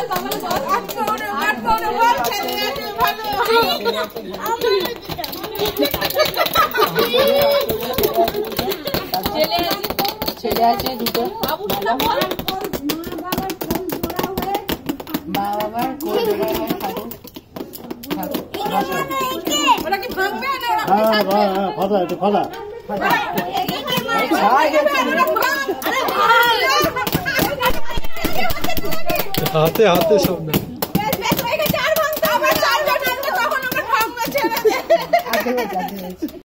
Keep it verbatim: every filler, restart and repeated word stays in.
ছেলে আছে দুটো মা বাবার হাতে হাতে সব না